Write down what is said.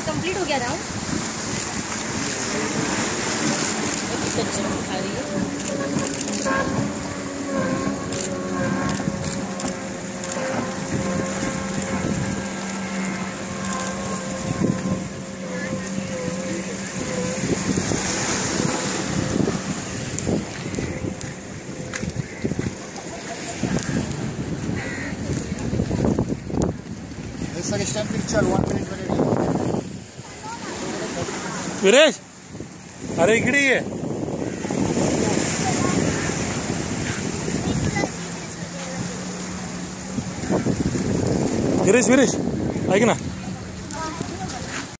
Complete हो गया round. खा रही है। वीरेश, अरे इकडे ये. वीरेश ऐक ना.